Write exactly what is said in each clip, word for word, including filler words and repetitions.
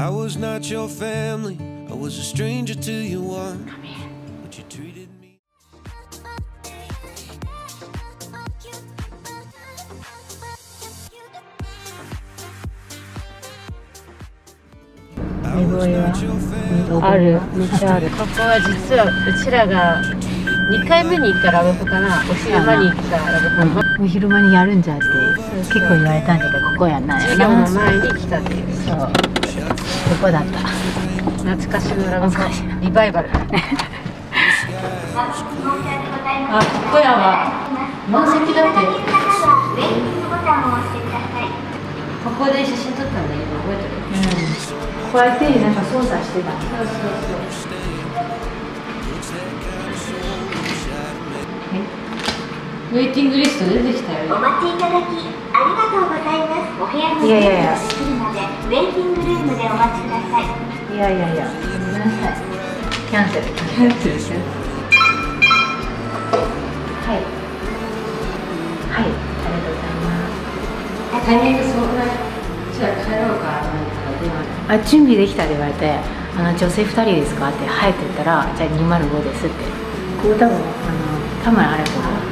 I was not your family, I was a stranger to your one, but you treated me. I was not your family. ある、めっちゃある。ここは実はうちらがにかいめに行ったラブホかな。お昼間に行ったラブホ。 お昼間にやるんじゃって結構言われたんだけど、ここやんない。 授業の前に来たっていう。 そう。ここだった。 懐かしのラブホ。リバイバル。あ、ここやわ。満席だって。ここで写真撮ったんだけど覚えてる？うん。こうやってなんか操作してた。そうそうそう。ウェイティングリスト出てきたよ。 お待ちいただきありがとうございます。お部屋の準備ができるのでウェイティングルームでお待ちください。 いやいやいや、ごめんなさい。キャンセル。キャンセルして。はい。はい、ありがとうございます。 タイミングすごくない？じゃあ帰ろうか。 あ、準備できたって言われて、あの女性ふたりですかってはいって言ったら、じゃあにまるごですって。これ多分あの多分あれほど。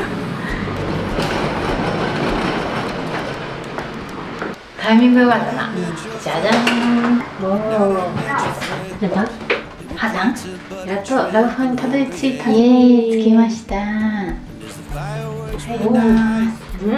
タイミング良かったな。じゃじゃん。おお。やった？はたん？やっとラブホにたどり着いた。イエーイ、着きました。入ります。 うん。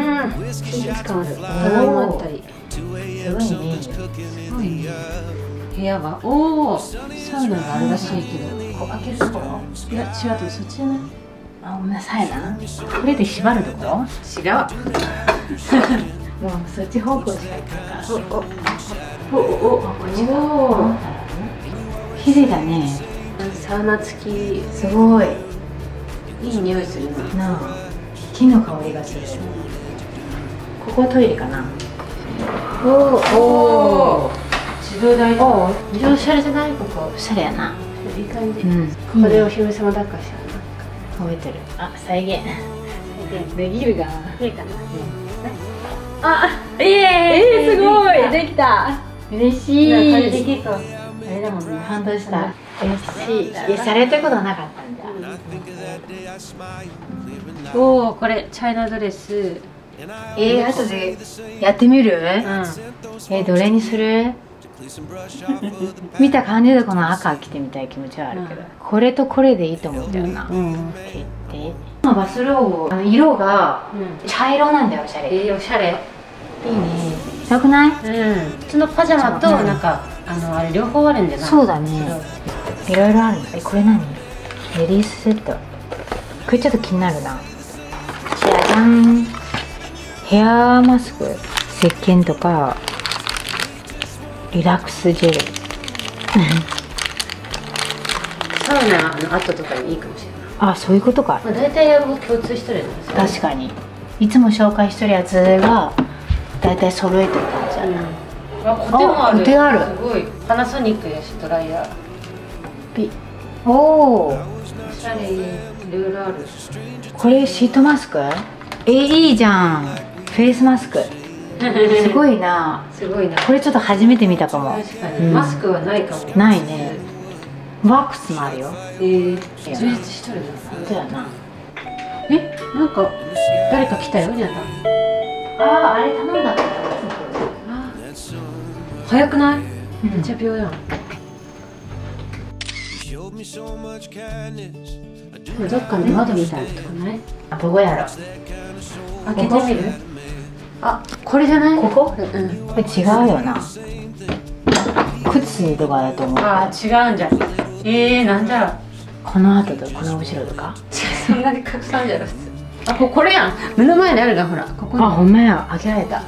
清潔感ある。棚もあったり。 すごいね。 すごいね。部屋はおお。サウナがあるらしいけど。 ここ開けるところ？ いや違うとそっちじゃない？ あ、ごめんなさいな。これで縛るところ？ 違う。 もうそっち方向しか行かないから。 おおおおお、こっちが綺麗だね。 サウナ付き。 すごいいい匂いするな。 なあ、木の香りがする。ここトイレかな。おおお、 自動台。おお、自動車じゃない？ここおしゃれやな。 いい感じ。 うん、 ここでお姫様抱っこしちゃう。 覚えてる。あ、再現できるかな。できるかな。 あ、 えええー、すごいできた。嬉しい。 これで結構あれだもんね。 感動した。嬉しい。いや、されたことなかったんだ。 おお、これチャイナドレス。 えー、後でやってみる？うん。えー、どれにする？見た感じでこの赤着てみたい気持ちはあるけど、うん、これとこれでいいと思ったよな。うん、決定。バスローブ色が茶色なんだよ。おしゃれ。 えー、おしゃれ。いいね。 よくない？うん。 普通のパジャマとなんかあのあれ両方あるんじゃない？ そうだね。いろいろある。え、これ何？レディースセット。これちょっと気になるな。じゃじゃん。ヘアマスク、石鹸とかリラックスジェル。 サウナの後とかにいいかもしれない。 あ、そういうことか。 まあ大体やる共通してるよね。 確かに。いつも紹介してるやつが大体揃えてる感じだな。 あ、コテもある。 コテある。 すごい。パナソニックやし、ドライヤー。 ピ。おお。 おしゃれ、いろいろある。 これシートマスク？え、いいじゃん。フェイスマスク。すごいな。 すごいな。 これちょっと初めて見たかも。 確かに。マスクはないかも。 ないね。ワックスもあるよ。 ええ、充実しとるな。 そうやな。 え、なんか誰か来たよ、にゃた。 ああ、あれ頼んだ。 早くない？めっちゃ秒やん。どっかで窓みたいなとこない？ あ、どこやろ。 開けてみる？あ、これじゃない？ここ？うん。 これ違うよな。靴とかだと思う。 あ、違うんじゃん。えー、なんじゃ。 この後とこの後ろとか。 そんなに拡散じゃなくて。あ、ここれやん。目の前にあるがほら。ここに。 あ、ほんまや。開けられた。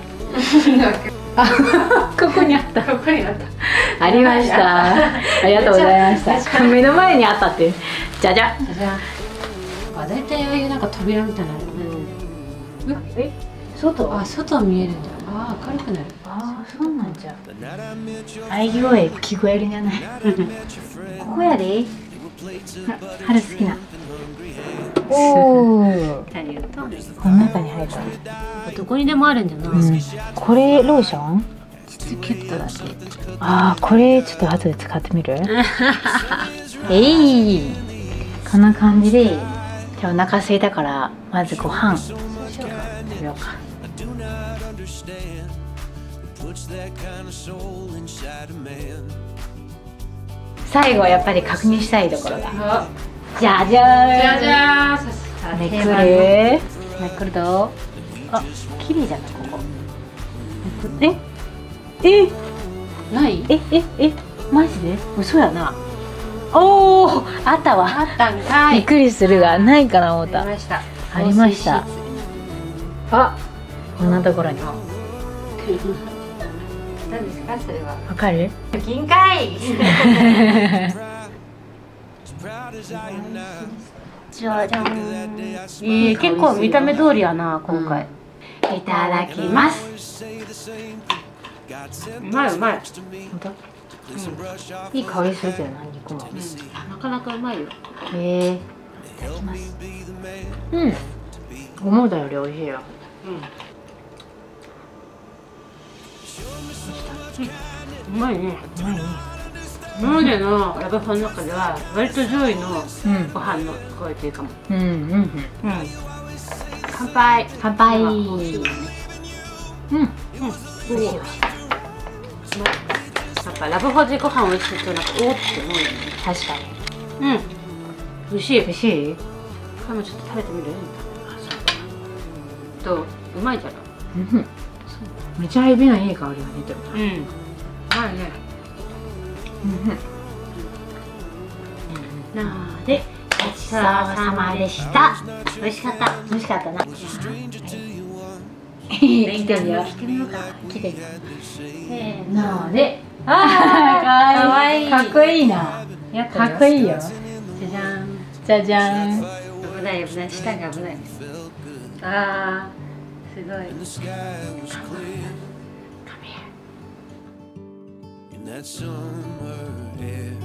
あ、ここにあった。 ここにあった。 ありました。ありがとうございました。目の前にあったって。じゃじゃ。 じゃじゃ。あ、だいたいああいうなんか扉みたいなの。うん。え、外？あ、外見えるんだ。あ、明るくなる。 あ、そうなんじゃ。愛声聞こえるんじゃない。ここやで。春好きな。おお。 ありがとう。 この中に入った。 どこにでもあるんじゃない？ うん。これローション？ 実ちゃキュッとだって。 ああ、これちょっと後で使ってみるえい、こんな感じで。じゃあお腹空いたからまずご飯食べようか。最後はやっぱり確認したいところが、じゃじゃーん、 じゃじゃーん、さすがめくる定番のめくると、あ、綺麗じゃないここ。ええないえええマジで嘘やな。おお、あったわ。 あったんかい。 びっくりするがないかな思った。 ありました。 ありました。あ、こんなところに。 何ですかそれは。 わかる？ 金塊。じゃじゃん。えー、結構見た目通りやな今回。 いただきます。 うまいうまい。 本当？いい香りするけどな、肉も。 なかなかうまいよ。 へえ。いただきます。うん。思ったより美味しいよ。 うん。うまいね。 うまいね。 今までのラブホの中では割と上位のご飯のクオリティかも。 うんうんうん。うん。 乾杯。 乾杯。うん。 うん。 美味しい美味しい。 やっぱラブホでご飯美味しいとなんかおーって思うよね。 確かに。 うん。美味しい。 美味しい？ これもちょっと食べてみる？どう？うまいじゃろ。 うん。めちゃエビのいい香りが出てる。 うん。うまいね。 うん。 なのでごちそうさまでした。美味しかった。 美味しかったな。 来てみよう。来てみようか。来てみよう。せーので。 ああ、 かわいい。 かっこいいな。かっこいいよ。 じゃじゃん。 じゃじゃん。 危ない危ない。下が危ない。ああ、すごい。 In that summer air,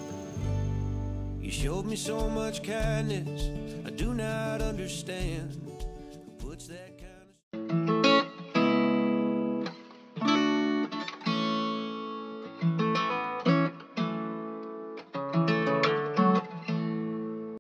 you showed me so much kindness I do not understand.